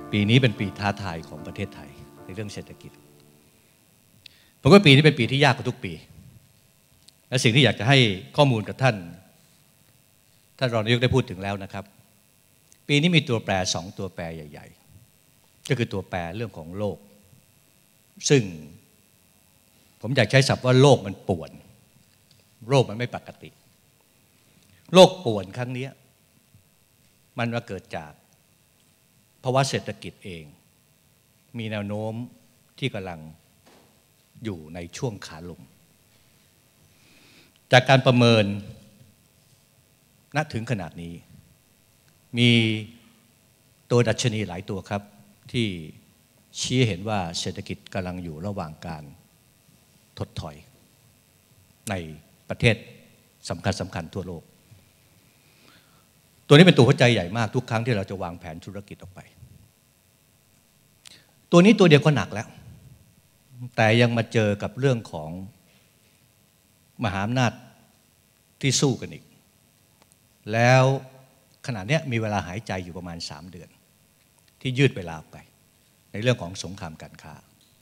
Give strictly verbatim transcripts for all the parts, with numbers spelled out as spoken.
ปีนี้เป็นปีท้าทายของประเทศไทยในเรื่องเศรษฐกิจผมว่าปีนี้เป็นปีที่ยากกว่าทุกปีและสิ่งที่อยากจะให้ข้อมูลกับท่านท่านรองนายกได้พูดถึงแล้วนะครับปีนี้มีตัวแปรสองตัวแปรใหญ่ๆก็คือตัวแปรเรื่องของโลกซึ่งผมอยากใช้ศัพท์ว่าโลกมันป่วนโลกมันไม่ปกติโลกป่วนครั้งนี้มันมาเกิดจากภาวะเศรษฐกิจเองมีแนวโน้มที่กำลังอยู่ในช่วงขาลงจากการประเมินณถึงขนาดนี้มีตัวดัชนีหลายตัวครับที่ชี้เห็นว่าเศรษฐกิจกำลังอยู่ระหว่างการถดถอยในประเทศสำคัญสำคัญทั่วโลกตัวนี้เป็นตัวหัวใจใหญ่มากทุกครั้งที่เราจะวางแผนธุรกิจออกไปตัวนี้ตัวเดียวก็หนักแล้วแต่ยังมาเจอกับเรื่องของมหาอำนาจที่สู้กันอีกแล้วขณะนี้มีเวลาหายใจอยู่ประมาณสามเดือนที่ยืดเวลาออกไปในเรื่องของสงครามการค้า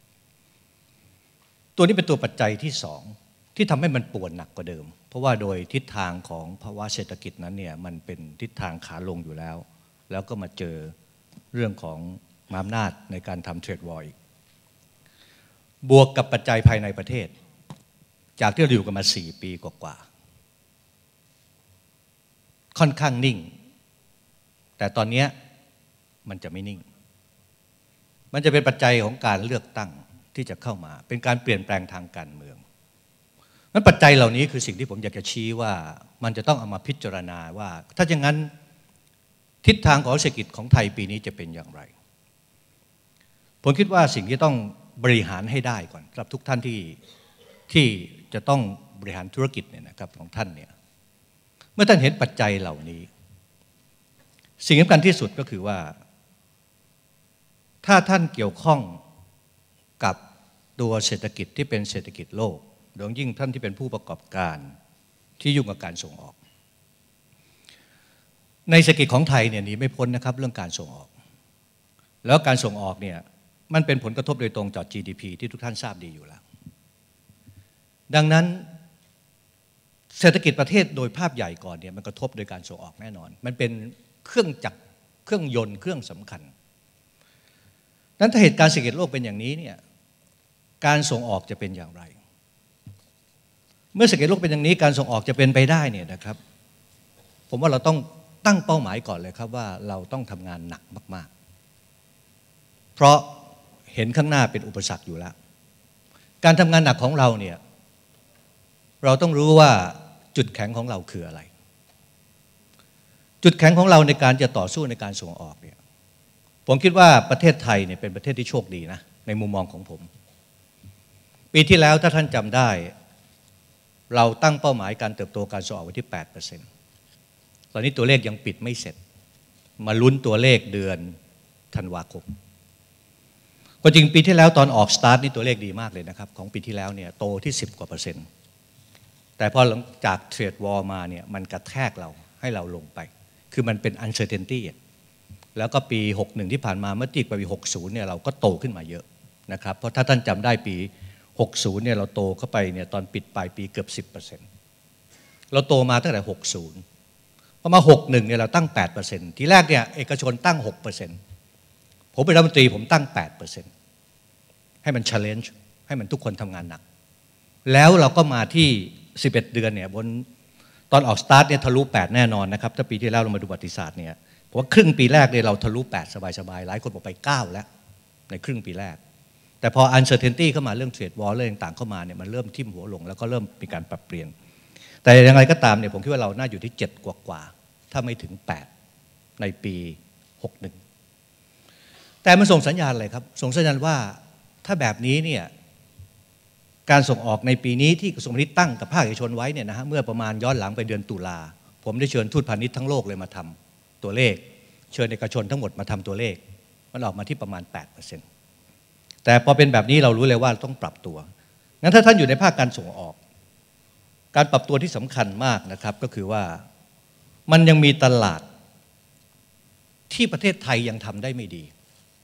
ตัวนี้เป็นตัวปัจจัยที่สองที่ทำให้มันปวดหนักกว่าเดิมเพราะว่าโดยทิศทางของภาวะเศรษฐกิจนั้นเนี่ยมันเป็นทิศทางขาลงอยู่แล้วแล้วก็มาเจอเรื่องของมหาอำนาจในการทำเทรดวอร์อีกบวกกับปัจจัยภายในประเทศจากที่เราอยู่กันมาสี่ปีกว่าๆค่อนข้างนิ่งแต่ตอนนี้มันจะไม่นิ่งมันจะเป็นปัจจัยของการเลือกตั้งที่จะเข้ามาเป็นการเปลี่ยนแปลงทางการเมืองนั้นปัจจัยเหล่านี้คือสิ่งที่ผมอยากจะชี้ว่ามันจะต้องเอามาพิจารณาว่าถ้าอย่างนั้นทิศทางของเศรษฐกิจของไทยปีนี้จะเป็นอย่างไรผมคิดว่าสิ่งที่ต้องบริหารให้ได้ก่อนสำหรับทุกท่านที่ที่จะต้องบริหารธุรกิจเนี่ยนะครับของท่านเนี่ยเมื่อท่านเห็นปัจจัยเหล่านี้สิ่งสำคัญที่สุดก็คือว่าถ้าท่านเกี่ยวข้องกับตัวเศรษฐกิจที่เป็นเศรษฐกิจโลกโดยยิ่งท่านที่เป็นผู้ประกอบการที่ยุ่งกับการส่งออกในเศรษฐกิจของไทยเนี่ยหนีไม่พ้นนะครับเรื่องการส่งออกแล้วการส่งออกเนี่ยมันเป็นผลกระทบโดยตรงต่อ จี ดี พี ที่ทุกท่านทราบดีอยู่แล้วดังนั้นเศรษฐกิจประเทศโดยภาพใหญ่ก่อนเนี่ยมันกระทบโดยการส่งออกแน่นอนมันเป็นเครื่องจักรเครื่องยนต์เครื่องสำคัญนั้นถ้าเหตุการณ์เศรษฐกิจโลกเป็นอย่างนี้เนี่ยการส่งออกจะเป็นอย่างไรเมื่อเศรษฐกิจโลกเป็นอย่างนี้การส่งออกจะเป็นไปได้เนี่ยนะครับผมว่าเราต้องตั้งเป้าหมายก่อนเลยครับว่าเราต้องทำงานหนักมากๆเพราะเห็นข้างหน้าเป็นอุปสรรคอยู่แล้วการทำงานหนักของเราเนี่ยเราต้องรู้ว่าจุดแข็งของเราคืออะไรจุดแข็งของเราในการจะต่อสู้ในการส่งออกเนี่ยผมคิดว่าประเทศไทยเนี่ยเป็นประเทศที่โชคดีนะในมุมมองของผมปีที่แล้วถ้าท่านจำได้เราตั้งเป้าหมายการเติบโตการส่งออกไว้ที่ แปดเปอร์เซ็นต์ ตอนนี้ตัวเลขยังปิดไม่เสร็จมาลุ้นตัวเลขเดือนธันวาคมก็จริงปีที่แล้วตอนออกสตาร์ทนี่ตัวเลขดีมากเลยนะครับของปีที่แล้วเนี่ยโตที่สิบกว่าเปอร์เซ็นต์แต่พอหลังจากเทรดวอร์มาเนี่ยมันกระแทกเราให้เราลงไปคือมันเป็น uncertainty แล้วก็ปีหกสิบเอ็ดที่ผ่านมาเมื่อตีกับปีหกสิบเนี่ยเราก็โตขึ้นมาเยอะนะครับเพราะถ้าท่านจำได้ปีหกสิบเนี่ยเราโตเข้าไปเนี่ยตอนปิดปลายปีเกือบ สิบเปอร์เซ็นต์ เราโตมาตั้งแต่หกสิบพอมาหกสิบเอ็ดเนี่ยเราตั้ง แปดเปอร์เซ็นต์ ทีแรกเนี่ยเอกชนตั้ง หกเปอร์เซ็นต์ ผมเป็นรัฐมนตรีผมตั้ง แปดเปอร์เซ็นต์ ให้มัน challenge ให้มันทุกคนทำงานหนักแล้วเราก็มาที่สิบเอ็ดเดือนเนี่ยบนตอนออกสตาร์ทเนี่ยทะลุแปดแน่นอนนะครับถ้าปีที่แล้วเรามาดูประวัติศาสตร์เนี่ยผมว่าครึ่งปีแรกเนี่ยเราทะลุแปดสบายๆหลายคนบอกไปเก้าแล้วในครึ่งปีแรกแต่พอ uncertainty เข้ามาเรื่องเทรดวอร์เรื่องต่างเข้ามาเนี่ยมันเริ่มทิ่มหัวลงแล้วก็เริ่มมีการปรับเปลี่ยนแต่อย่างไรก็ตามเนี่ยผมคิดว่าเราน่าอยู่ที่เจ็ดกว่าๆถ้าไม่ถึงแปดในปีหกสิบเอ็ดแต่มันส่งสัญญาณอะไรครับส่งสัญญาณว่าถ้าแบบนี้เนี่ยการส่งออกในปีนี้ที่กระทรวงพาณิชย์ตั้งกับภาคเอกชนไว้เนี่ยนะฮะเมื่อประมาณย้อนหลังไปเดือนตุลาผมได้เชิญทูตพาณิชย์ทั้งโลกเลยมาทำตัวเลขเชิญเอกชนทั้งหมดมาทำตัวเลขมันออกมาที่ประมาณ แปดเปอร์เซ็นต์ แต่พอเป็นแบบนี้เรารู้เลยว่าต้องปรับตัวงั้นถ้าท่านอยู่ในภาคการส่งออกการปรับตัวที่สำคัญมากนะครับก็คือว่ามันยังมีตลาดที่ประเทศไทยยังทำได้ไม่ดี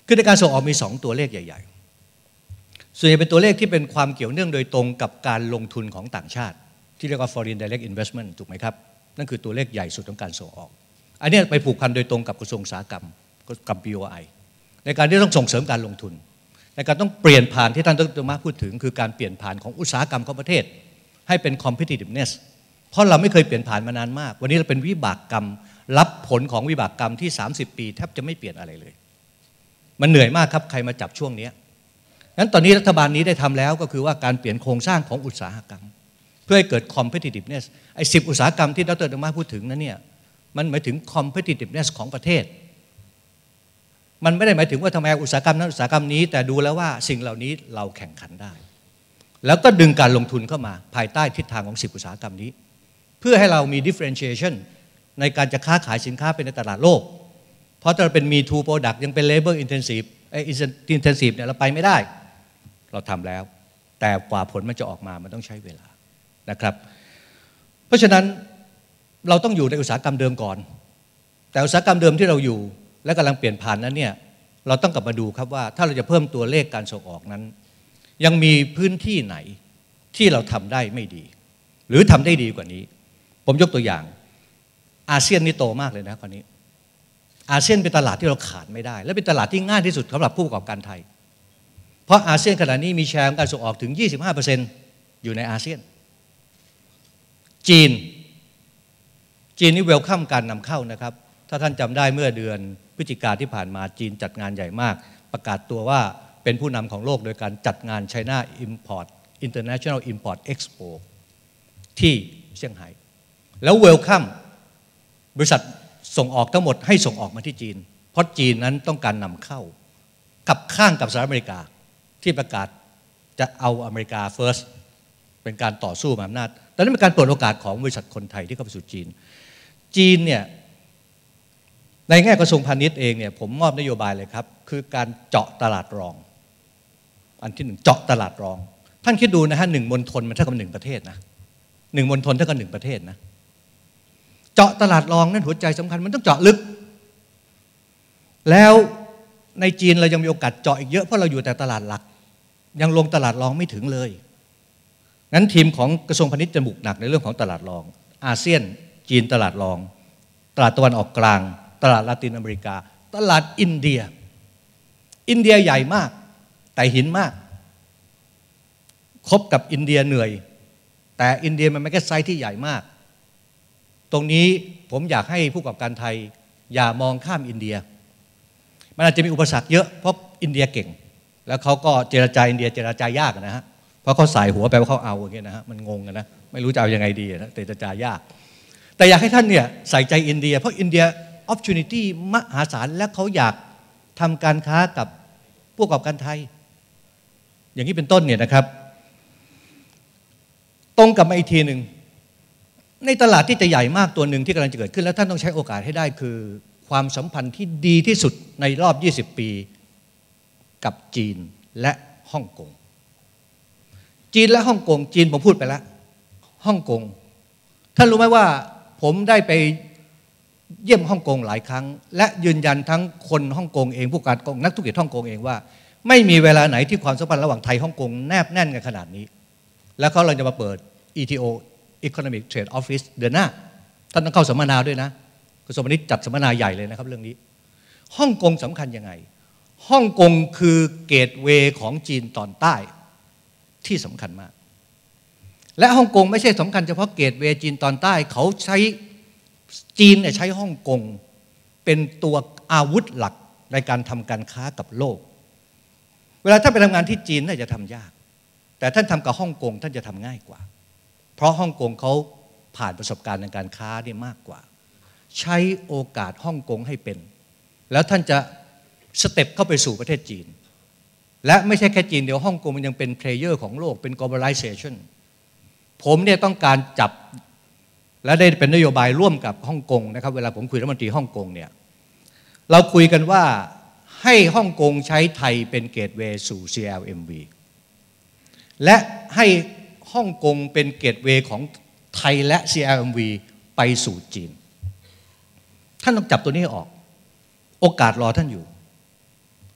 คือในการส่งออกมีสองตัวเลขใหญ่ๆส่วนใหญ่เป็นตัวเลขที่เป็นความเกี่ยวเนื่องโดยตรงกับการลงทุนของต่างชาติที่เรียกว่า foreign direct investment ถูกไหมครับนั่นคือตัวเลขใหญ่สุดของการส่งออกอันนี้ไปผูกพันโดยตรงกับกระทรวงอุตสาหกรรมกับ บี โอ ไอ ในการที่ต้องส่งเสริมการลงทุนในการต้องเปลี่ยนผ่านที่ท่านดร.มาพูดถึงคือการเปลี่ยนผ่านของอุตสาหกรรมของประเทศให้เป็น competitiveness เพราะเราไม่เคยเปลี่ยนผ่านมานานมากวันนี้เราเป็นวิบากกรรมรับผลของวิบากกรรมที่สามสิบปีแทบจะไม่เปลี่ยนอะไรเลยมันเหนื่อยมากครับใครมาจับช่วงนี้งั้นตอนนี้รัฐบาลนี้ได้ทำแล้วก็คือว่าการเปลี่ยนโครงสร้างของอุตสาหกรรมเพื่อให้เกิด competitiveness ไอ้สิบอุตสาหกรรมที่ดร.มาพูดถึงนั้นเนี่ยมันหมายถึง competitiveness ของประเทศมันไม่ได้หมายถึงว่าทำไมอุตสาหกรรมนั้นอุตสาหกรรมนี้แต่ดูแล้วว่าสิ่งเหล่านี้เราแข่งขันได้แล้วก็ดึงการลงทุนเข้ามาภายใต้ทิศทางของสิบอุตสาหกรรมนี้เพื่อให้เรามี differentiation ในการจะค้าขายสินค้าเป็นในตลาดโลกเพราะถ้าเราเป็น me too product ยังเป็น labor intensive ไอ้ intensive เนี่ยเราไปไม่ได้เราทำแล้วแต่กว่าผลมันจะออกมามันต้องใช้เวลานะครับเพราะฉะนั้นเราต้องอยู่ในอุตสาหกรรมเดิมก่อนแต่อุตสาหกรรมเดิมที่เราอยู่และกำลังเปลี่ยนผ่านนั้นเนี่ยเราต้องกลับมาดูครับว่าถ้าเราจะเพิ่มตัวเลขการส่งออกนั้นยังมีพื้นที่ไหนที่เราทำได้ไม่ดีหรือทำได้ดีกว่านี้ผมยกตัวอย่างอาเซียนนี่โตมากเลยนะตอนนี้อาเซียนเป็นตลาดที่เราขาดไม่ได้และเป็นตลาดที่ง่ายที่สุดสำหรับผู้ประกอบการไทยเพราะอาเซียนขณะนี้มีแชร์การส่งออกถึง ยี่สิบห้าเปอร์เซ็นต์ อยู่ในอาเซียนจีนจีนนี่เวลคัมการนำเข้านะครับถ้าท่านจำได้เมื่อเดือนพฤศจิกาที่ผ่านมาจีนจัดงานใหญ่มากประกาศตัวว่าเป็นผู้นำของโลกโดยการจัดงาน China Import International Import Expo ที่เซี่ยงไฮ้แล้วเวลคัมบริษัทส่งออกทั้งหมดให้ส่งออกมาที่จีนเพราะจีนนั้นต้องการนำเข้ากับข้างกับสหรัฐอเมริกาที่ประกาศจะเอาอเมริกา first เป็นการต่อสู้มหาอำนาจตอนนี้เป็นการเปิดโอกาสของบริษัทคนไทยที่เข้าไปสู่จีนจีนเนี่ยในแง่กระทรวงพาณิชย์เองเนี่ยผมมอบนโยบายเลยครับคือการเจาะตลาดรองอันที่หนึ่งเจาะตลาดรองท่านคิดดูนะฮะหนึ่งมณฑลมันเท่ากับหนึ่งประเทศนะหนึ่งมณฑลเท่ากับหนึ่งประเทศนะเจาะตลาดรองนั่นหัวใจสำคัญมันต้องเจาะลึกแล้วในจีนเรายังมีโอกาสเจาะอีกเยอะเพราะเราอยู่แต่ตลาดหลักยังลงตลาดรองไม่ถึงเลยงั้นทีมของกระทรวงพาณิชย์จะบุกหนักในเรื่องของตลาดรองอาเซียนจีนตลาดรองตลาดตะวันออกกลางตลาดลาตินอเมริกาตลาดอินเดียอินเดียใหญ่มากแต่หินมากคบกับอินเดียเหนื่อยแต่อินเดียมันไม่แค่ไซส์ที่ใหญ่มากตรงนี้ผมอยากให้ผู้ประกอบการไทยอย่ามองข้ามอินเดียมันอาจจะมีอุปสรรคเยอะเพราะอินเดียเก่งแล้วเขาก็เจรจาอินเดียเจรจายากนะฮะเพราะเขาสายหัวแปลว่าเขาเอาอย่างเงี้ยนะฮะมันงงกันนะไม่รู้จะเอายังไงดีนะเจรจายากแต่อยากให้ท่านเนี่ยใส่ใจอินเดียเพราะอินเดีย opportunity มหาศาลและเขาอยากทำการค้ากับผู้ประกอบการไทยอย่างนี้เป็นต้นเนี่ยนะครับตรงกับมาอีกทีหนึ่งในตลาดที่จะใหญ่มากตัวหนึ่งที่กำลังจะเกิดขึ้นแล้วท่านต้องใช้โอกาสให้ได้คือความสัมพันธ์ที่ดีที่สุดในรอบยี่สิบปีกับจีนและฮ่องกงจีนและฮ่องกงจีนผมพูดไปแล้วฮ่องกงท่านรู้ไหมว่าผมได้ไปเยี่ยมฮ่องกงหลายครั้งและยืนยันทั้งคนฮ่องกงเองผู้การกงนักธุรกิจฮ่องกงเองว่าไม่มีเวลาไหนที่ความสัมพันธ์ระหว่างไทยฮ่องกงแนบแน่นกันขนาดนี้แล้วเขาเราจะมาเปิด อี ที โอ Economic Trade Office เดือนหน้าท่านต้องเข้าสัมมนาด้วยนะกระทรวงพาณิชย์จัดสัมมนาใหญ่เลยนะครับเรื่องนี้ฮ่องกงสำคัญยังไงฮ่องกงคือเกตเวย์ของจีนตอนใต้ที่สำคัญมากและฮ่องกงไม่ใช่สำคัญเฉพาะเกตเวย์จีนตอนใต้เขาใช้จีนเนี่ยใช้ฮ่องกงเป็นตัวอาวุธหลักในการทำการค้ากับโลกเวลาท่านไปทำงานที่จีนน่าจะทำยากแต่ท่านทำกับฮ่องกงท่านจะทำง่ายกว่าเพราะฮ่องกงเขาผ่านประสบการณ์ในการค้านี่มากกว่าใช้โอกาสฮ่องกงให้เป็นแล้วท่านจะสเต็ปเข้าไปสู่ประเทศจีนและไม่ใช่แค่จีนเดียวฮ่องกงมันยังเป็นเพลเยอร์ของโลกเป็น globalization ผมเนี่ยต้องการจับและได้เป็นนโยบายร่วมกับฮ่องกงนะครับเวลาผมคุยรัฐมนตรีฮ่องกงเนี่ยเราคุยกันว่าให้ฮ่องกงใช้ไทยเป็นเกตเวย์สู่ ซี แอล เอ็ม วี และให้ฮ่องกงเป็นเกตเวย์ของไทยและ ซี แอล เอ็ม วี ไปสู่จีนท่านต้องจับตัวนี้ออกโอกาสรอท่านอยู่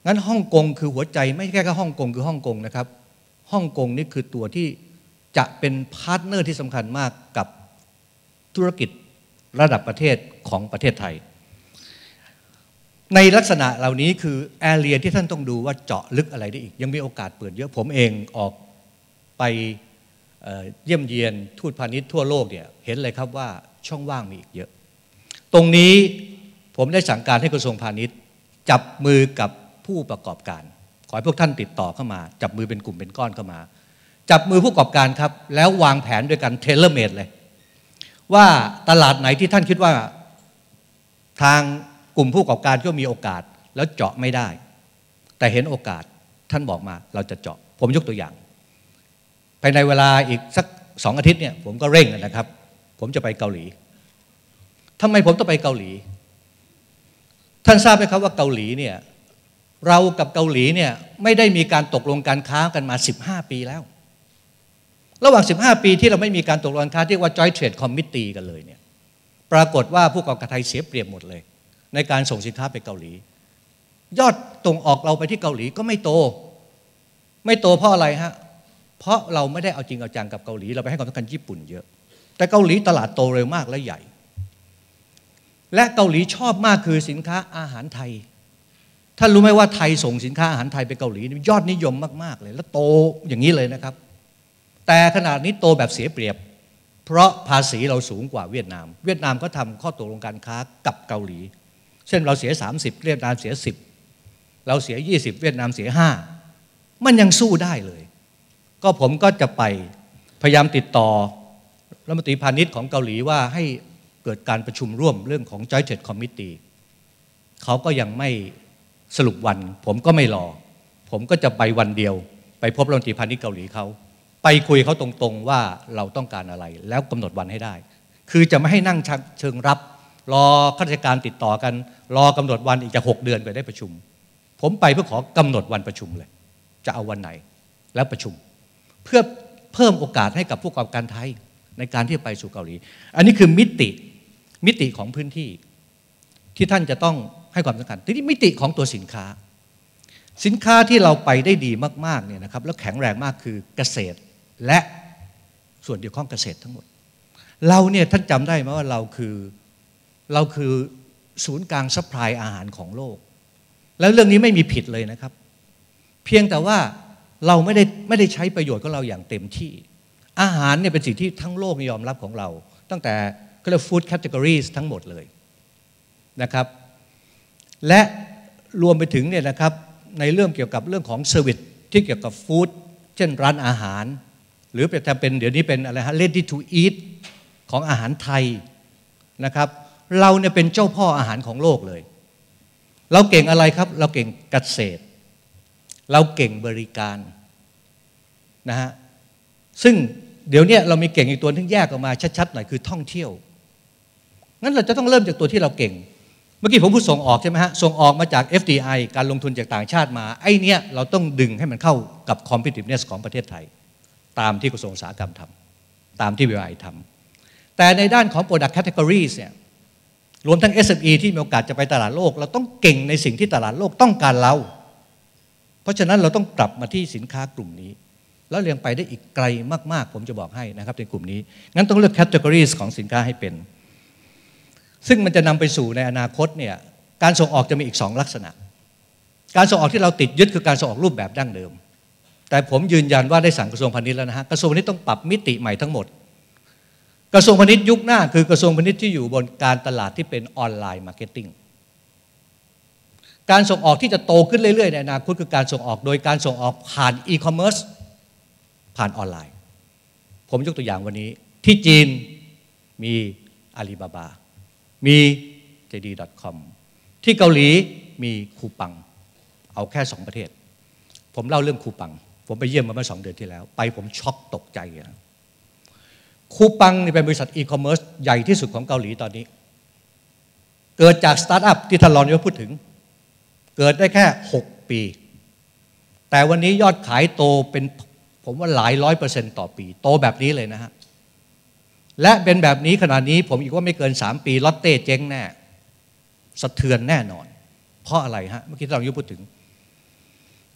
งั้นฮ่องกงคือหัวใจไม่แค่แค่ฮ่องกงคือฮ่องกงนะครับฮ่องกงนี่คือตัวที่จะเป็นพาร์ทเนอร์ที่สำคัญมากกับธุรกิจระดับประเทศของประเทศไทยในลักษณะเหล่านี้คือแอเรียที่ท่านต้องดูว่าเจาะลึกอะไรได้อีกยังมีโอกาสเปิดเยอะผมเองออกไปเยี่ยมเยียนทูตพาณิชย์ทั่วโลกเนี่ยเห็นเลยครับว่าช่องว่างมีอีกเยอะตรงนี้ผมได้สั่งการให้กระทรวงพาณิชย์จับมือกับผู้ประกอบการขอให้พวกท่านติดต่อเข้ามาจับมือเป็นกลุ่มเป็นก้อนเข้ามาจับมือผู้ประกอบการครับแล้ววางแผนด้วยกันเทเลเมดเลยว่าตลาดไหนที่ท่านคิดว่าทางกลุ่มผู้ประกอบการก็มีโอกาสแล้วเจาะไม่ได้แต่เห็นโอกาสท่านบอกมาเราจะเจาะผมยกตัวอย่างภายในเวลาอีกสักสองอาทิตย์เนี่ยผมก็เร่งนะครับผมจะไปเกาหลีทำไมผมต้องไปเกาหลีท่านทราบไหมครับว่าเกาหลีเนี่ยเรากับเกาหลีเนี่ยไม่ได้มีการตกลงการค้ากันมาสิบห้าปีแล้วระหว่างสิบห้าปีที่เราไม่มีการตกลงการค้าที่ว่า Joint Trade Committee กันเลยเนี่ยปรากฏว่าผู้ประกอบการไทยเสียเปรียบหมดเลยในการส่งสินค้าไปเกาหลียอดส่งออกเราไปที่เกาหลีก็ไม่โตไม่โตเพราะอะไรฮะเพราะเราไม่ได้เอาจริงเอาจังกับเกาหลีเราไปให้ความสำคัญญี่ปุ่นเยอะแต่เกาหลีตลาดโตเร็วมากและใหญ่และเกาหลีชอบมากคือสินค้าอาหารไทยท่านรู้ไหมว่าไทยส่งสินค้าอาหารไทยไปเกาหลียอดนิยมมากๆเลยแล้วโตอย่างนี้เลยนะครับแต่ขนาดนี้โตแบบเสียเปรียบเพราะภาษีเราสูงกว่าเวียดนามเวียดนามก็ทำข้อตกลงการค้ากับเกาหลีเช่นเราเสียสามสิบเวียดนามเสียสิบเราเสียยี่สิบเวียดนามเสียห้ามันยังสู้ได้เลยก็ผมก็จะไปพยายามติดต่อรัฐมนตรีพาณิชย์ของเกาหลีว่าให้เกิดการประชุมร่วมเรื่องของ Joint Trade Committee เขาก็ยังไม่สรุปวันผมก็ไม่รอผมก็จะไปวันเดียวไปพบรัฐมนตรีพาณิชย์เกาหลีเขาไปคุยเขาตรงๆว่าเราต้องการอะไรแล้วกำหนดวันให้ได้คือจะไม่ให้นั่งเชิงรับรอข้าราชการติดต่อกันรอกำหนดวันอีกจะหกเดือนไปได้ประชุมผมไปเพื่อขอกำหนดวันประชุมเลยจะเอาวันไหนแล้วประชุมเพื่อเพิ่มโอกาสให้กับผู้ประกอบการไทยในการที่จะไปสู่เกาหลีอันนี้คือมิติมิติของพื้นที่ที่ท่านจะต้องให้ความสำคัญทีนี้มิติของตัวสินค้าสินค้าที่เราไปได้ดีมากๆเนี่ยนะครับแล้วแข็งแรงมากคือเกษตรและส่วนเกี่ยวข้องเกษตรทั้งหมดเราเนี่ยท่านจำได้ไหมว่าเราคือเราคือศูนย์กลางซัพพลายอาหารของโลกแล้วเรื่องนี้ไม่มีผิดเลยนะครับเพียงแต่ว่าเราไม่ได้ไม่ได้ใช้ประโยชน์ของเราอย่างเต็มที่อาหารเนี่ยเป็นสิ่งที่ทั้งโลกยอมรับของเราตั้งแต่ก็เรียก food categories ทั้งหมดเลยนะครับและรวมไปถึงเนี่ยนะครับในเรื่องเกี่ยวกับเรื่องของเซอร์วิสที่เกี่ยวกับฟู้ดเช่นร้านอาหารหรือจะเป็นเดี๋ยวนี้เป็นอะไรฮะ ready to eat ของอาหารไทยนะครับเราเนี่ยเป็นเจ้าพ่ออาหารของโลกเลยเราเก่งอะไรครับเราเก่งเกษตรเราเก่งบริการนะฮะซึ่งเดี๋ยวนี้เรามีเก่งอีกตัวที่แยกออกมาชัดๆหน่อยคือท่องเที่ยวงั้นเราจะต้องเริ่มจากตัวที่เราเก่งเมื่อกี้ผมพูดส่งออกใช่ไหมฮะส่งออกมาจาก เอฟ ดี ไอ การลงทุนจากต่างชาติมาไอ้เนี้ยเราต้องดึงให้มันเข้ากับ competitiveness ของประเทศไทยตามที่กระทรวงอุตสาหกรรมทำตามที่ วี ไอ ทำแต่ในด้านของ product categories เนี่ยรวมทั้ง เอส เอ็ม อี ที่มีโอกาสจะไปตลาดโลกเราต้องเก่งในสิ่งที่ตลาดโลกต้องการเราเพราะฉะนั้นเราต้องกลับมาที่สินค้ากลุ่มนี้แล้วเรียงไปได้อีกไกลมากๆผมจะบอกให้นะครับในกลุ่มนี้งั้นต้องเลือก categories ของสินค้าให้เป็นซึ่งมันจะนำไปสู่ในอนาคตเนี่ยการส่งออกจะมีอีกสองลักษณะการส่งออกที่เราติดยึดคือการส่งออกรูปแบบดั้งเดิมแต่ผมยืนยันว่าได้สั่งกระทรวงพาณิชย์แล้วนะฮะกระทรวงพาณิชย์ต้องปรับมิติใหม่ทั้งหมดกระทรวงพาณิชย์ยุคหน้าคือกระทรวงพาณิชย์ที่อยู่บนการตลาดที่เป็นออนไลน์มาร์เก็ตติ้งการส่งออกที่จะโตขึ้นเรื่อยๆในอนาคตคือการส่งออกโดยการส่งออกผ่านอีคอมเมิร์ซผ่านออนไลน์ผมยกตัวอย่างวันนี้ที่จีนมีอาลีบาบามี เจ ดี ดอท คอม ที่เกาหลีมีคูปังเอาแค่สองประเทศผมเล่าเรื่องคูปังผมไปเยี่ยมมาเมื่อสองเดือนที่แล้วไปผมช็อกตกใจนะคูปังนี่เป็นบริษัทอีคอมเมิร์ซใหญ่ที่สุดของเกาหลีตอนนี้เกิดจากสตาร์ทอัพที่ท่านรองนายกพูดถึงเกิดได้แค่หกปีแต่วันนี้ยอดขายโตเป็นผมว่าหลายร้อยเปอร์เซ็นต์ต่อปีโตแบบนี้เลยนะฮะและเป็นแบบนี้ขนาดนี้ผมอีกว่าไม่เกินสามปีลอตเต้เจ๊งแน่สะเทือนแน่นอนเพราะอะไรฮะเมื่อกี้ท่านรองนายกพูดถึง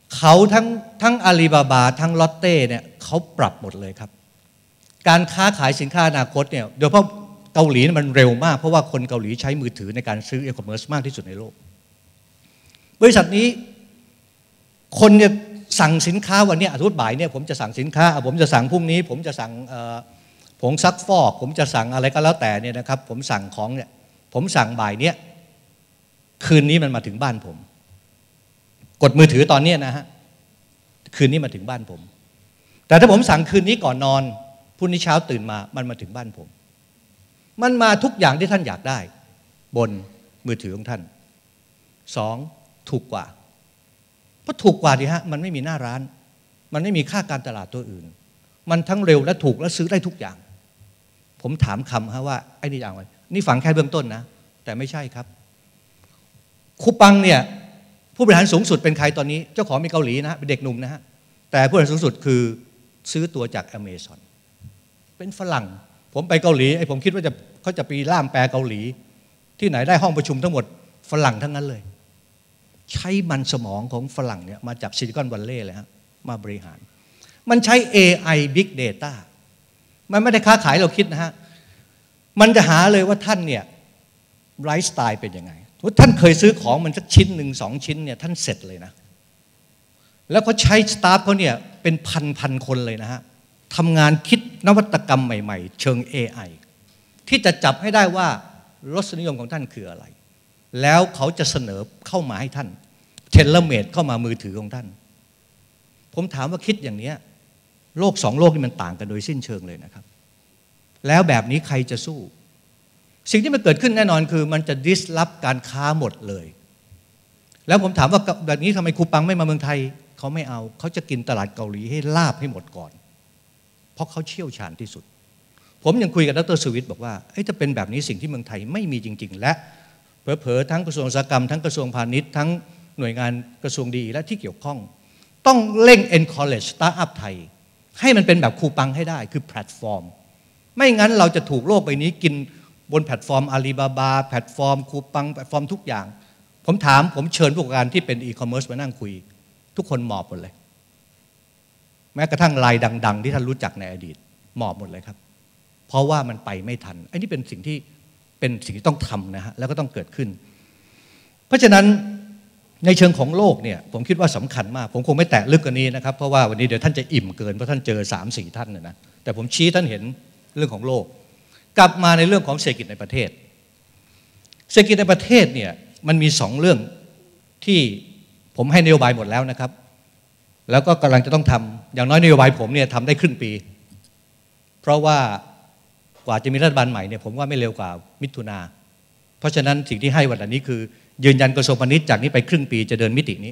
เขาทั้งทั้งอาลีบาบาทั้งลอตเต้เนี่ยเขาปรับหมดเลยครับการค้าขายสินค้าอนาคตเนี่ยโดยเฉพาะเกาหลีมันเร็วมากเพราะว่าคนเกาหลีใช้มือถือในการซื้ออีคอมเมิร์ซมากที่สุดในโลกบริษัทนี้คนเนี่ยสั่งสินค้าวันนี้อาทิตย์บ่ายเนี่ยผมจะสั่งสินค้าผมจะสั่งพรุ่งนี้ผมจะสั่งผงซักฟอกผมจะสั่งอะไรก็แล้วแต่เนี่ยนะครับผมสั่งของเนี่ยผมสั่งบ่ายเนี่ยคืนนี้มันมาถึงบ้านผมกดมือถือตอนนี้นะฮะคืนนี้มาถึงบ้านผมแต่ถ้าผมสั่งคืนนี้ก่อนนอนพรุ่งนี้เช้าตื่นมามันมาถึงบ้านผมมันมาทุกอย่างที่ท่านอยากได้บนมือถือของท่านสองถูกกว่าเพราะถูกกว่าดิฮะมันไม่มีหน้าร้านมันไม่มีค่าการตลาดตัวอื่นมันทั้งเร็วและถูกและซื้อได้ทุกอย่างผมถามคำฮะว่าไอ้นี่อย่างไรนี่ฝังแค่เบื้องต้นนะแต่ไม่ใช่ครับคูปังเนี่ยผู้บริหารสูงสุดเป็นใครตอนนี้เจ้าของมีเกาหลีนะฮะเป็นเด็กหนุ่มนะฮะแต่ผู้บริหารสูงสุดคือซื้อตัวจากอเมซอนเป็นฝรั่งผมไปเกาหลีไอ้ผมคิดว่าจะเขาจะไปล่ามแปลเกาหลีที่ไหนได้ห้องประชุมทั้งหมดฝรั่งทั้งนั้นเลยใช้มันสมองของฝรั่งเนี่ยมาจากซิลิคอนวัลเลย์เลยฮะมาบริหารมันใช้ เอ ไอ Big Data มันไม่ได้ค้าขายเราคิดนะฮะมันจะหาเลยว่าท่านเนี่ยไลฟ์สไตล์เป็นยังไงถ้าท่านเคยซื้อของมันสักชิ้นหนึ่งสองชิ้นเนี่ยท่านเสร็จเลยนะแล้วเขาใช้สตาฟเขาเนี่ยเป็นพันพันคนเลยนะฮะทำงานคิดนวัตกรรมใหม่ๆเชิง เอ ไอ ที่จะจับให้ได้ว่ารสนิยมของท่านคืออะไรแล้วเขาจะเสนอเข้ามาให้ท่านเทเลเมดเข้ามามือถือของท่านผมถามว่าคิดอย่างนี้โลกสองโลกนี่มันต่างกันโดยสิ้นเชิงเลยนะครับแล้วแบบนี้ใครจะสู้สิ่งที่มันเกิดขึ้นแน่นอนคือมันจะดิสลอฟการค้าหมดเลยแล้วผมถามว่าแบบนี้ทำไมคูปังไม่มาเมืองไทยเขาไม่เอาเขาจะกินตลาดเกาหลีให้ลาบให้หมดก่อนเพราะเขาเชี่ยวชาญที่สุดผมยังคุยกับดร.สุวิทย์บอกว่าถ้าเป็นแบบนี้สิ่งที่เมืองไทยไม่มีจริงๆและเผลอๆทั้งกระทรวงอุตสาหกรรมทั้งกระทรวงพาณิชย์ทั้งหน่วยงานกระทรวงดีและที่เกี่ยวข้องต้องเร่ง encourage startup ไทยให้มันเป็นแบบคูปังให้ได้คือแพลตฟอร์มไม่งั้นเราจะถูกโลกใบนี้กินบนแพลตฟอร์มอาลีบาบาแพลตฟอร์มคูปังแพลตฟอร์มทุกอย่างผมถามผมเชิญผู้ประกอบการที่เป็นอีคอมเมิร์ซมานั่งคุยทุกคนหมอบหมดเลยแม้กระทั่งรายดังๆที่ท่านรู้จักในอดีตหมอบหมดเลยครับเพราะว่ามันไปไม่ทันไอ้นี่เป็นสิ่งที่เป็นสิ่งที่ต้องทำนะฮะแล้วก็ต้องเกิดขึ้นเพราะฉะนั้นในเชิงของโลกเนี่ยผมคิดว่าสำคัญมากผมคงไม่แตะลึกกว่านี้นะครับเพราะว่าวันนี้เดี๋ยวท่านจะอิ่มเกินเพราะท่านเจอ สามสี่ ท่านนะแต่ผมชี้ท่านเห็นเรื่องของโลกกลับมาในเรื่องของเศรษฐกิจในประเทศเศรษฐกิจในประเทศเนี่ยมันมีสองเรื่องที่ผมให้นโยบายหมดแล้วนะครับแล้วก็กำลังจะต้องทำอย่างน้อยนโยบายผมเนี่ยทำได้ครึ่งปีเพราะว่ากว่าจะมีรัฐบาลใหม่เนี่ยผมว่าไม่เร็วกว่ามิถุนาเพราะฉะนั้นสิ่งที่ให้วันนี้คือยืนยันกระทรวงพาณิชย์จากนี้ไปครึ่งปีจะเดินมิตินี้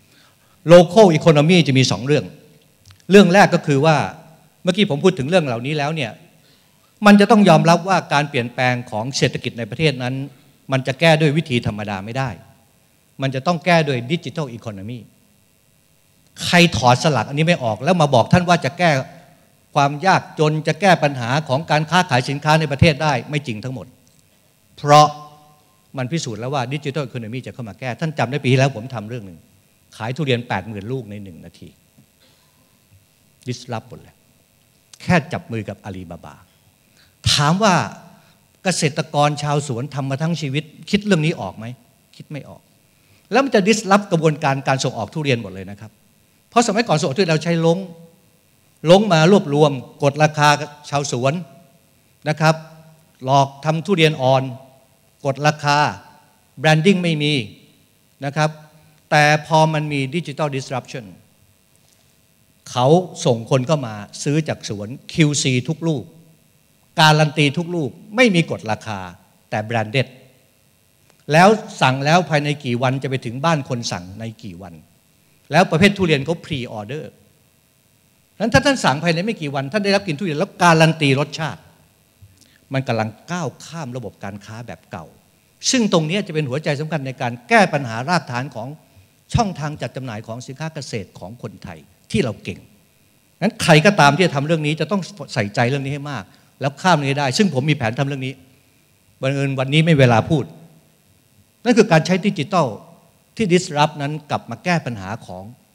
local economy จะมีสองเรื่องเรื่องแรกก็คือว่าเมื่อกี้ผมพูดถึงเรื่องเหล่านี้แล้วเนี่ยมันจะต้องยอมรับว่าการเปลี่ยนแปลงของเศรษฐกิจในประเทศนั้นมันจะแก้ด้วยวิธีธรรมดาไม่ได้มันจะต้องแก้โดยดิจิทัลอีโคโนมีใครถอดสลักอันนี้ไม่ออกแล้วมาบอกท่านว่าจะแก้ความยากจนจะแก้ปัญหาของการค้าขายสินค้าในประเทศได้ไม่จริงทั้งหมดเพราะมันพิสูจน์แล้วว่าดิจิทัลอีโคโนมีจะเข้ามาแก้ท่านจำได้ปีที่แล้วผมทำเรื่องหนึ่งขายทุเรียน แปดหมื่น ลูกในหนึ่งนาทีดิสลอฟหมดเลยแค่จับมือกับอาลีบาบาถามว่าเกษตรกรชาวสวนทำมาทั้งชีวิตคิดเรื่องนี้ออกไหมคิดไม่ออกแล้วมันจะดิสลอฟกระบวนการการส่งออกทุเรียนหมดเลยนะครับเพราะสมัยก่อนส่งออกทุเรียนเราใช้ลงลงมารวบรวมกดราคาชาวสวนนะครับหลอกทำทุเรียนอ่อนกดราคาแบรนดิ้งไม่มีนะครับแต่พอมันมีดิจิทัล disruption เขาส่งคนเข้ามาซื้อจากสวน คิว ซี ทุกลูกการันตีทุกลูกไม่มีกฎราคาแต่แบรนด์เด็ดแล้วสั่งแล้วภายในกี่วันจะไปถึงบ้านคนสั่งในกี่วันแล้วประเภททุเรียนเขาพรีออเดอร์นั้นถ้าท่านสั่งภายในไม่กี่วันท่านได้รับกินทุเรียนแล้วการันตีรสชาติมันกำลังก้าวข้ามระบบการค้าแบบเก่าซึ่งตรงนี้จะเป็นหัวใจสำคัญในการแก้ปัญหารากฐานของช่องทางจัดจำหน่ายของสินค้าเกษตรของคนไทยที่เราเก่งนั้นใครก็ตามที่จะทำเรื่องนี้จะต้องใส่ใจเรื่องนี้ให้มากแล้วข้ามนี้ได้ซึ่งผมมีแผนทำเรื่องนี้บังเอิญวันนี้ไม่เวลาพูดนั่นคือการใช้ดิจิทัลที่ disrupt นั้นกลับมาแก้ปัญหาของ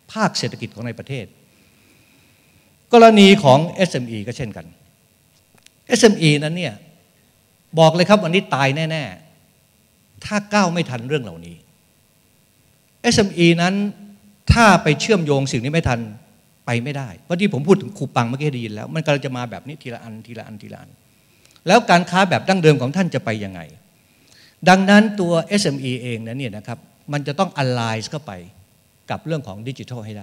ภาคเศรษฐกิจของในประเทศกรณีของ เอส เอ็ม อี ก็เช่นกัน เอส เอ็ม อี นั้นเนี่ยบอกเลยครับวันนี้ตายแน่ๆถ้าก้าวไม่ทันเรื่องเหล่านี้ เอส เอ็ม อี นั้นถ้าไปเชื่อมโยงสิ่งนี้ไม่ทันไปไม่ได้เพราะที่ผมพูดถึงคูปังเมื่อกี้ได้ยินแล้วมันกำลังจะมาแบบนี้ทีละอันทีละอันทีละอันแล้วการค้าแบบดั้งเดิมของท่านจะไปยังไงดังนั้นตัว เอส เอ็ม อี เองนั้นเนี่ยนะครับมันจะต้อง align เข้าไปกับเรื่องของดิจิทัลให้ได้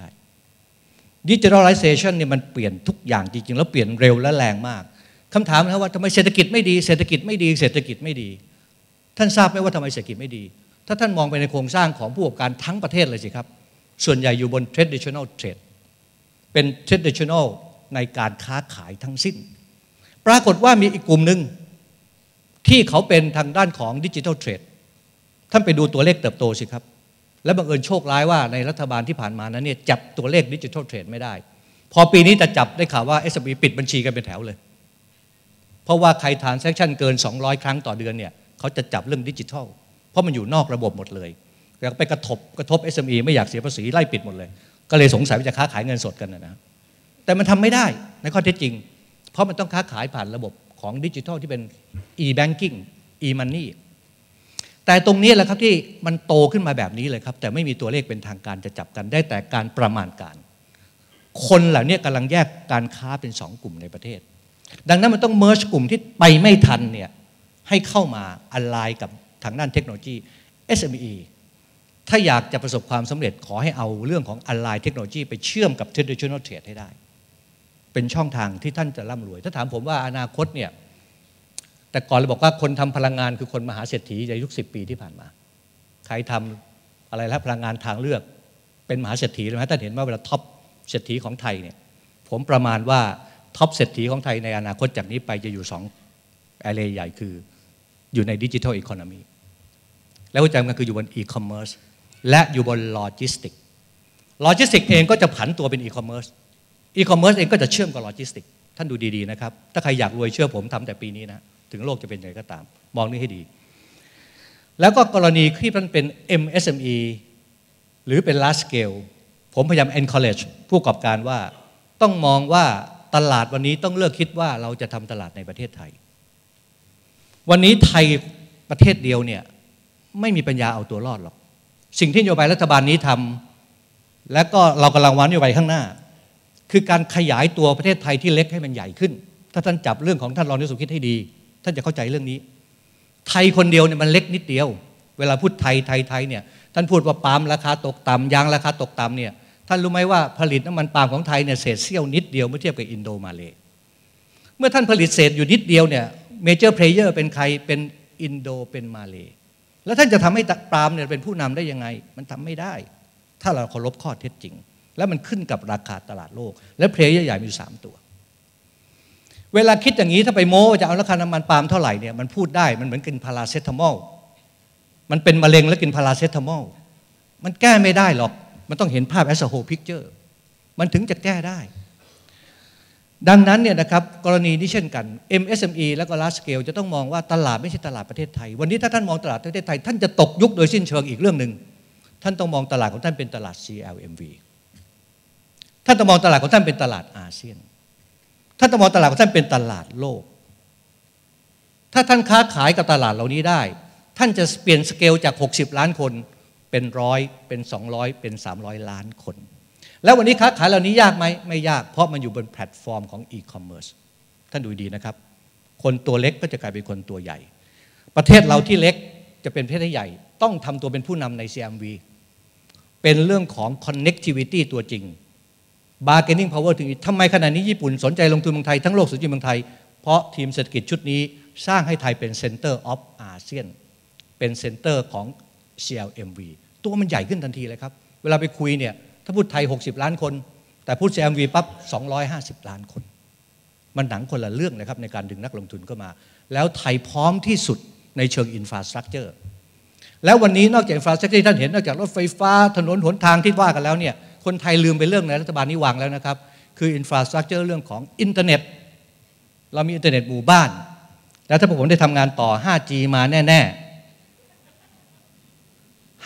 Digitalization เนี่ยมันเปลี่ยนทุกอย่างจริงๆแล้วเปลี่ยนเร็วและแรงมากคำถามนะว่าทำไมเศรษฐกิจไม่ดีเศรษฐกิจไม่ดีเศรษฐกิจไม่ดีท่านทราบไหมว่าทำไมเศรษฐกิจไม่ดีถ้าท่านมองไปในโครงสร้างของผู้ประกอบการทั้งประเทศเลยสิครับส่วนใหญ่อยู่บน traditional trade เป็น traditional ในการค้าขายทั้งสิ้นปรากฏว่ามีอีกกลุ่มหนึ่งที่เขาเป็นทางด้านของดิจิทัลเทรดท่านไปดูตัวเลขเติบโตสิครับและบังเอิญโชคร้ายว่าในรัฐบาลที่ผ่านมานั้นเนี่ยจับตัวเลขดิจิทัลเทรดไม่ได้พอปีนี้จะจับได้ข่าวว่า เอส เอ็ม อี ปิดบัญชีกันเป็นแถวเลยเพราะว่าใครทรานแซคชั่นเกินสองร้อยครั้งต่อเดือนเนี่ยเขาจะจับเรื่องดิจิทัลเพราะมันอยู่นอกระบบหมดเลยแล้วไปกระทบกระทบ เอส เอ็ม อี ไม่อยากเสียภาษีไล่ปิดหมดเลยก็เลยสงสัยว่าจะค้าขายเงินสดกันนะแต่มันทำไม่ได้ในข้อเท็จจริงเพราะมันต้องค้าขายผ่านระบบของดิจิทัลที่เป็น e-banking e-money แต่ตรงนี้แหละครับที่มันโตขึ้นมาแบบนี้เลยครับแต่ไม่มีตัวเลขเป็นทางการจะจับกันได้แต่การประมาณการคนเหล่านี้กำลังแยกการค้าเป็นสองกลุ่มในประเทศดังนั้นมันต้อง merge กลุ่มที่ไปไม่ทันเนี่ยให้เข้ามา align กับทางด้านเทคโนโลยี เอส เอ็ม อี ถ้าอยากจะประสบความสำเร็จขอให้เอาเรื่องของ align เทคโนโลยีไปเชื่อมกับ traditional trade ให้ได้เป็นช่องทางที่ท่านจะร่ำรวยถ้าถามผมว่าอนาคตเนี่ยแต่ก่อนเราบอกว่าคนทำพลังงานคือคนมหาเศรษฐีในยุคสิบปีที่ผ่านมาใครทำอะไรแล้วพลังงานทางเลือกเป็นมหาเศรษฐีเลยไหมท่านเห็นว่าเวลาท็อปเศรษฐีของไทยเนี่ยผมประมาณว่าท็อปเศรษฐีของไทยในอนาคตจากนี้ไปจะอยู่สองแอเรียใหญ่คืออยู่ในดิจิทัลอีโคโนมีแล้วหัวใจมันคืออยู่บนอีคอมเมิร์ซและอยู่บนโลจิสติกโลจิสติกเองก็จะผันตัวเป็นอีคอมเมิร์ซอีคอมเมิร์ซเองก็จะเชื่อมกับโลจิสติกท่านดูดีๆนะครับถ้าใครอยากรวยเชื่อผมทำแต่ปีนี้นะถึงโลกจะเป็นยังไงก็ตามมองนี่ให้ดีแล้วก็กรณีที่มันเป็น เอ็ม เอส เอ็ม อี หรือเป็น large scale ผมพยายาม encourage ผู้ประกอบการว่าต้องมองว่าตลาดวันนี้ต้องเลิกคิดว่าเราจะทำตลาดในประเทศไทยวันนี้ไทยประเทศเดียวเนี่ยไม่มีปัญญาเอาตัวรอดหรอกสิ่งที่นโยบายรัฐบาลนี้ทำและก็เรากำลังวางนโยบายข้างหน้าคือการขยายตัวประเทศไทยที่เล็กให้มันใหญ่ขึ้นถ้าท่านจับเรื่องของท่านรองนายกสุคิดให้ดีท่านจะเข้าใจเรื่องนี้ไทยคนเดียวเนี่ยมันเล็กนิดเดียวเวลาพูดไทยไทยไทยเนี่ยท่านพูดว่าปาล์มราคาตกต่ำยางราคาตกต่ำเนี่ยท่านรู้ไหมว่าผลิตน้ำมันปาล์มของไทยเนี่ยเศษเสี้ยวนิดเดียวเมื่อเทียบกับอินโดมาเลเมื่อท่านผลิตเศษอยู่นิดเดียวเนี่ยเมเจอร์เพลเยอร์เป็นใครเป็นอินโดเป็นมาเลแล้วท่านจะทำให้ปาล์มเนี่ยเป็นผู้นำได้ยังไงมันทำไม่ได้ถ้าเราเคารพข้อเท็จจริงแล้วมันขึ้นกับราคาตลาดโลกและเพลเยอร์ใหญ่มีสามตัวเวลาคิดอย่างนี้ถ้าไปโม้จะเอาราคาน้ำมันปาล์มเท่าไหร่เนี่ยมันพูดได้มันเหมือนกินพาราเซตามอลมันเป็นมะเร็งแล้วกินพาราเซตามอลมันแก้ไม่ได้หรอกมันต้องเห็นภาพ as a whole picture มันถึงจะแก้ได้ดังนั้นเนี่ยนะครับกรณีนี้เช่นกัน เอ็ม เอส เอ็ม อี แล้วก็ large scale จะต้องมองว่าตลาดไม่ใช่ตลาดประเทศไทยวันนี้ถ้าท่านมองตลาดประเทศไทยท่านจะตกยุคโดยสิ้นเชิงอีกเรื่องหนึ่งท่านต้องมองตลาดของท่านเป็นตลาด ซี แอล เอ็ม วี ท่านต้องมองตลาดของท่านเป็นตลาดอาเซียนท่านต้องมองตลาดของท่านเป็นตลาดโลกถ้าท่านค้าขายกับตลาดเหล่านี้ได้ท่านจะเปลี่ยนสเกลจากหกสิบล้านคนเป็นร้อยเป็นสองร้อยเป็นสามร้อยล้านคนแล้ววันนี้ค้าขายเหล่านี้ยากไหมไม่ยากเพราะมันอยู่บนแพลตฟอร์มของอีคอมเมิร์ซท่านดูดีนะครับคนตัวเล็กก็จะกลายเป็นคนตัวใหญ่ประเทศเราที่เล็กจะเป็นประเทศที่ใหญ่ต้องทำตัวเป็นผู้นำใน ซี เอ็ม วี เป็นเรื่องของ connectivity ตัวจริง bargaining power ถึงทำไมขณะนี้ญี่ปุ่นสนใจลงทุนเมืองไทยทั้งโลกสนใจเมืองไทยเพราะทีมเศรษฐกิจชุดนี้สร้างให้ไทยเป็น Center of อาเซียนเป็น Center ของ ซี แอล เอ็ม วี ตัวมันใหญ่ขึ้นทันทีเลยครับเวลาไปคุยเนี่ยถ้าพูดไทยหกสิบล้านคนแต่พูด ซี แอล เอ็ม วี ปั๊บสองร้อยห้าสิบล้านคนมันหนังคนละเรื่องเลยครับในการดึงนักลงทุนเข้ามาแล้วไทยพร้อมที่สุดในเชิงอินฟราสตรักเจอร์แล้ววันนี้นอกจากอินฟราสตรักเจอร์ที่ท่านเห็นนอกจากรถไฟฟ้าถนนหนทางที่ว่ากันแล้วเนี่ยคนไทยลืมไปเรื่องในรัฐบาลนี้วางแล้วนะครับคืออินฟราสตรักเจอร์เรื่องของอินเทอร์เน็ตเรามีอินเทอร์เน็ตหมู่บ้านแล้วถ้าผมได้ทำงานต่อ ห้าจี มาแน่ๆ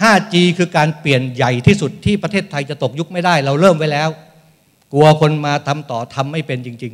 ห้าจี คือการเปลี่ยนใหญ่ที่สุดที่ประเทศไทยจะตกยุคไม่ได้เราเริ่มไว้แล้วกลัวคนมาทำต่อทำไม่เป็นจริง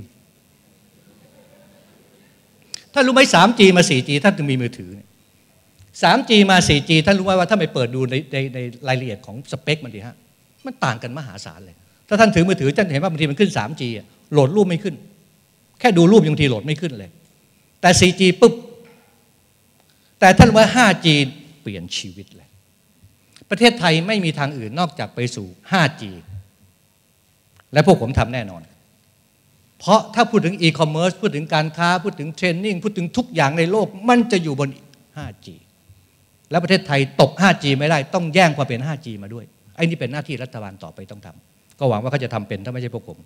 ๆถ้ารู้ไหม สามจี มา สี่จี ท่านถึงมีมือถือ สามจี มา สี่จี ท่านรู้ไหมว่าถ้าไปเปิดดูในในในรายละเอียดของสเปคมันดีฮะมันต่างกันมหาศาลเลยถ้าท่านถือมือถือท่านเห็นว่าบางทีมันขึ้น สามจี โหลดรูปไม่ขึ้นแค่ดูรูปบางทีโหลดไม่ขึ้นเลยแต่ สี่จี ปุ๊บแต่ท่านว่า ห้าจี เปลี่ยนชีวิตเลยประเทศไทยไม่มีทางอื่นนอกจากไปสู่ ห้าจี และพวกผมทำแน่นอนเพราะถ้าพูดถึงอีคอมเมิร์ซพูดถึงการค้าพูดถึงเทรนนิ่งพูดถึงทุกอย่างในโลกมันจะอยู่บน ห้าจี และประเทศไทยตก ห้าจี ไม่ได้ต้องแย่งความเป็น ห้าจี มาด้วยไอ้นี่เป็นหน้าที่รัฐบาลต่อไปต้องทำก็หวังว่าเขาจะทำเป็นถ้าไม่ใช่พวกผม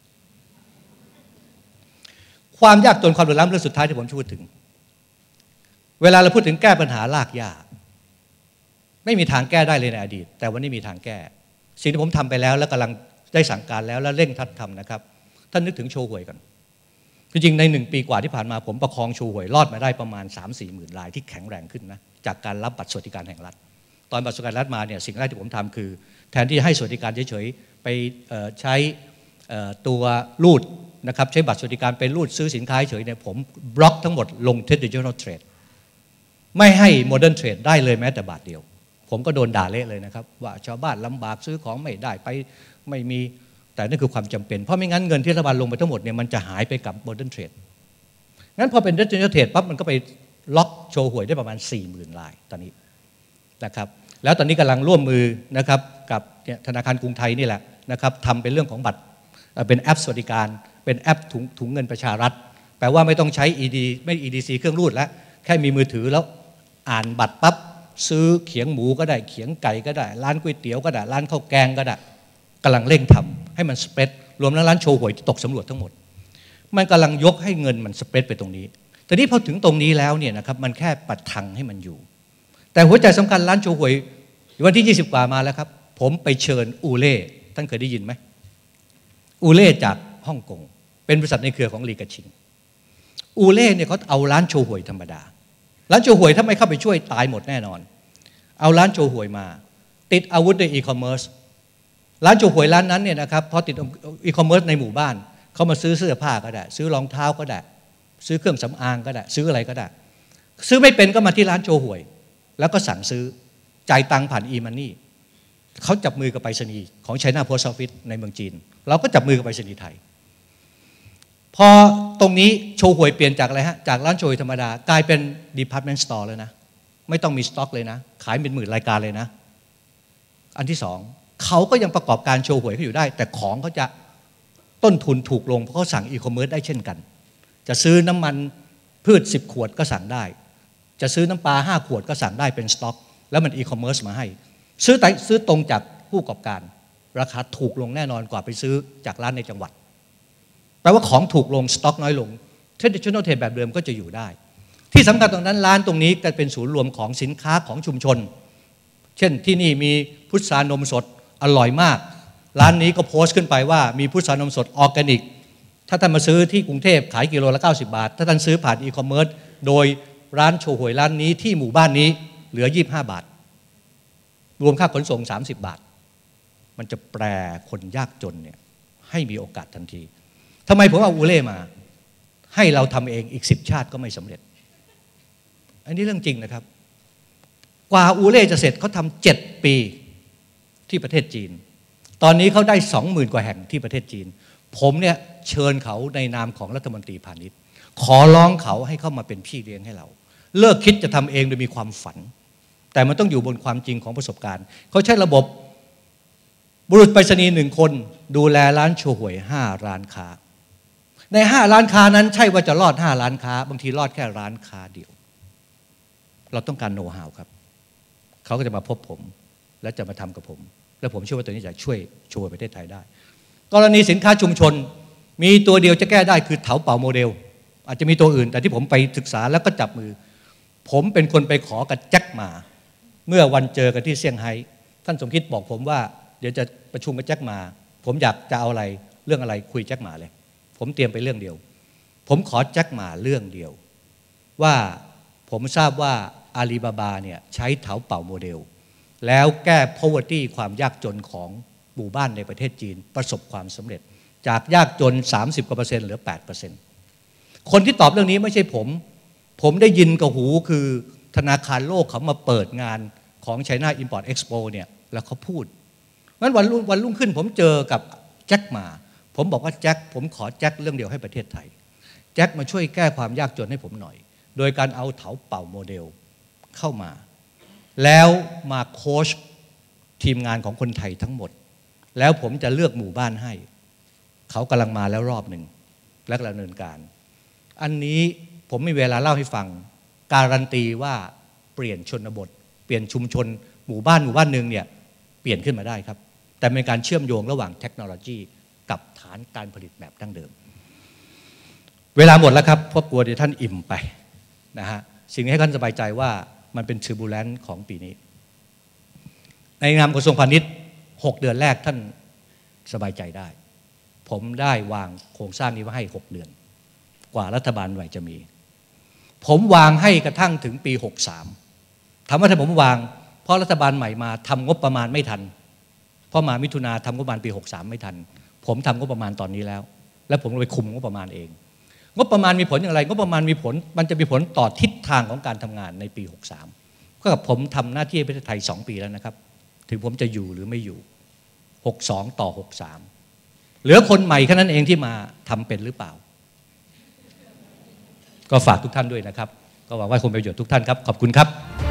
ความยากจนความเหลื่อมล้ำเรื่องสุดท้ายที่ผมพูดถึงเวลาเราพูดถึงแก้ปัญหารากหญ้าไม่มีทางแก้ได้เลยในอดีตแต่วันนี้มีทางแก้สิ่งที่ผมทำไปแล้วและกำลังได้สั่งการแล้วและเร่งทัดทำนะครับท่านนึกถึงโชว์หวยก่อนจริงๆในหนึ่งปีกว่าที่ผ่านมาผมประคองโชว์หวยรอดมาได้ประมาณ สามสี่ หมื่นรายที่แข็งแรงขึ้นนะจากการรับบัตรสวัสดิการแห่งรัฐตอนบัตรสวัสดิการรัฐมาเนี่ยสิ่งแรกที่ผมทำคือแทนที่จะให้สวัสดิการเฉยๆไปใช้ตัวรูดนะครับใช้บัตรสวัสดิการเป็นรูดซื้อสินค้าเฉยเนี่ยผมบล็อกทั้งหมดลง Digital Trade ไม่ให้ Modern Trade ได้เลยแม้แต่บาทเดียวผมก็โดนด่าเละเลยนะครับว่าชาวบ้านลำบากซื้อของไม่ได้ไปไม่มีแต่นั่นคือความจำเป็นเพราะไม่งั้นเงินที่รัฐบาลลงไปทั้งหมดเนี่ยมันจะหายไปกับ Modern Trade งั้นพอเป็น Digital Trade ปั๊บมันก็ไปล็อกโชว์หวยได้ประมาณ สี่หมื่น รายตอนนี้นะครับแล้วตอนนี้กำลังร่วมมือนะครับกับธนาคารกรุงไทยนี่แหละนะครับทำเป็นเรื่องของบัตรเป็นแอปสวัสดิการเป็นแอปถุงถุงเงินประชารัฐแปลว่าไม่ต้องใช้ อี ดี ไม่ อี ดี ซี เครื่องรูดแล้วแค่มีมือถือแล้วอ่านบัตรปั๊บซื้อเขียงหมูก็ได้เขียงไก่ก็ได้ร้านก๋วยเตี๋ยวก็ได้ร้านข้าวแกงก็ได้กำลังเร่งทำให้มันสเปรดรวมทั้งร้านโชว์หวยที่ตกสำรวจทั้งหมดมันกำลังยกให้เงินมันสเปรดไปตรงนี้แต่นี้พอถึงตรงนี้แล้วเนี่ยนะครับมันแค่ปัดทังให้มันอยู่แต่หัวใจสำคัญร้านโชว์หวยวันที่ยี่สิบกว่ามาแล้วครับผมไปเชิญอูเล่ท่านเคยได้ยินไหมอูเล่จากฮ่องกงเป็นบริษัทในเครือของลีกาชิงอูเล่เนี่ยเขาเอาร้านโชว์หวยธรรมดาร้านโชว์หวยถ้าไม่เข้าไปช่วยตายหมดแน่นอนเอาร้านโชว์หวยมาติดอาวุธในอีคอมเมิร์ซร้านโชว์หวยร้านนั้นเนี่ยนะครับพอติดอีคอมเมิร์ซในหมู่บ้านเขามาซื้อเสื้อผ้าก็ได้ซื้อรองเท้าก็ได้ซื้อเครื่องสำอางก็ได้ซื้ออะไรก็ได้ซื้อไม่เป็นก็มาที่ร้านโชว์หวยแล้วก็สั่งซื้อจ่ายตังค์ผ่านอีมันนี่เขาจับมือกับไปรษณีย์ของ China Post Office ในเมืองจีนเราก็จับมือกับไปรษณีย์ไทยพอตรงนี้โชว์หวยเปลี่ยนจากอะไรฮะจากร้านโชว์หวยธรรมดากลายเป็น Department Store เลยนะไม่ต้องมีสต็อกเลยนะขายเป็นหมื่นรายการเลยนะอันที่สองเขาก็ยังประกอบการโชว์หวยเขาอยู่ได้แต่ของเขาจะต้นทุนถูกลงเพราะเขาสั่งอีคอมเมิร์ซได้เช่นกันจะซื้อน้ำมันพืชสิบขวดก็สั่งได้จะซื้อน้ำปลาห้าขวดก็สั่งได้เป็นสต็อกแล้วมันอีคอมเมิร์ซมาให้ซื้อแต่ซื้อตรงจากผู้ประกอบการราคาถูกลงแน่นอนกว่าไปซื้อจากร้านในจังหวัดแปลว่าของถูกลงสต็อกน้อยลง Traditional Trade แบบเดิมก็จะอยู่ได้ที่สำคัญตรงนั้นร้านตรงนี้จะเป็นศูนย์รวมของสินค้าของชุมชนเช่นที่นี่มีพุทรานมสดอร่อยมากร้านนี้ก็โพสต์ขึ้นไปว่ามีพุทรานมสดออร์แกนิกถ้าท่านมาซื้อที่กรุงเทพขายกิโลละเก้าสิบบาทถ้าท่านซื้อผ่านอีคอมเมิร์ซโดยร้านโชว์หวยร้านนี้ที่หมู่บ้านนี้เหลือยี่สิบห้าบาทรวมค่าขนส่งสามสิบบาทมันจะแปรคนยากจนเนี่ยให้มีโอกาสทันทีทำไมผมเอาอูเล่มาให้เราทำเองอีกสิบชาติก็ไม่สำเร็จอันนี้เรื่องจริงนะครับกว่าอูเล่จะเสร็จเขาทำเจ็ดปีที่ประเทศจีนตอนนี้เขาได้สองหมื่นกว่าแห่งที่ประเทศจีนผมเนี่ยเชิญเขาในนามของรัฐมนตรีพาณิชย์ขอร้องเขาให้เข้ามาเป็นพี่เลี้ยงให้เราเลิกคิดจะทำเองโดยมีความฝันแต่มันต้องอยู่บนความจริงของประสบการณ์เขาใช้ระบบบุรุษไปรษณีย์หนึ่งคนดูแลร้านโชว์หวยห้าร้านค้าในห้าร้านค้านั้นใช่ว่าจะรอดห้าร้านค้าบางทีรอดแค่ร้านค้าเดียวเราต้องการโน้ตฮาวครับเขาก็จะมาพบผมและจะมาทำกับผมและผมเชื่อว่าตัวนี้จะช่วยช่วยประเทศไทยได้กรณีสินค้าชุมชนมีตัวเดียวจะแก้ได้คือเถาเป่าโมเดลอาจจะมีตัวอื่นแต่ที่ผมไปศึกษาแล้วก็จับมือผมเป็นคนไปขอกับแจ็คหมาเมื่อวันเจอกันที่เซี่ยงไฮ้ท่านสมคิดบอกผมว่าเดี๋ยวจะประชุมกับแจ็คหมาผมอยากจะเอาอะไรเรื่องอะไรคุยแจ็คหมาเลยผมเตรียมไปเรื่องเดียวผมขอแจ็คหมาเรื่องเดียวว่าผมทราบว่าอาลีบาบาเนี่ยใช้เถาเป่าโมเดลแล้วแก้ poverty ความยากจนของหมู่บ้านในประเทศจีนประสบความสำเร็จจากยากจนสามสิบกว่าเปอร์เซ็นต์เหลือ แปดเปอร์เซ็นต์ คนที่ตอบเรื่องนี้ไม่ใช่ผมผมได้ยินกับหูคือธนาคารโลกเขามาเปิดงานของ China Import Expo เนี่ยแล้วเขาพูดงั้นวันรุ่งวันรุ่งขึ้นผมเจอกับแจ็คมาผมบอกว่าแจ็คผมขอแจ็คเรื่องเดียวให้ประเทศไทยแจ็คมาช่วยแก้ความยากจนให้ผมหน่อยโดยการเอาเถาเป่าโมเดลเข้ามาแล้วมาโค้ชทีมงานของคนไทยทั้งหมดแล้วผมจะเลือกหมู่บ้านให้เขากำลังมาแล้วรอบหนึ่งและดำเนินการอันนี้ผมมีเวลาเล่าให้ฟังการันตีว่าเปลี่ยนชนบทเปลี่ยนชุมชนหมู่บ้านหมู่บ้านหนึ่งเนี่ยเปลี่ยนขึ้นมาได้ครับแต่เป็นการเชื่อมโยงระหว่างเทคโนโลยีกับฐานการผลิตแบบดั้งเดิมเวลาหมดแล้วครับเพราะกลัวเดี๋ยวท่านอิ่มไปนะฮะสิ่งให้ท่านสบายใจว่ามันเป็น turbulence ของปีนี้ในนามกระทรวงพาณิชย์หกเดือนแรกท่านสบายใจได้ผมได้วางโครงสร้างนี้ไว้ให้หกเดือนกว่ารัฐบาลใหม่จะมีผมวางให้กระทั่งถึงปีหกสามถามว่าถ้าผมวางเพราะรัฐบาลใหม่มาทำงบประมาณไม่ทันเพราะมามิถุนาทำงบประมาณปีหกสามไม่ทันผมทำงบประมาณตอนนี้แล้วและผมไปคุมงบประมาณเองงบประมาณมีผลอย่างไรงบประมาณมีผลมันจะมีผลต่อทิศทางของการทำงานในปีหกสามก็กับผมทำหน้าที่ในประเทศไทยสองปีแล้วนะครับถึงผมจะอยู่หรือไม่อยู่หกสองต่อหกสามเหลือคนใหม่แค่นั้นเองที่มาทำเป็นหรือเปล่าก็ฝากทุกท่านด้วยนะครับก็หวังว่าคงเป็นประโยชน์ทุกท่านครับขอบคุณครับ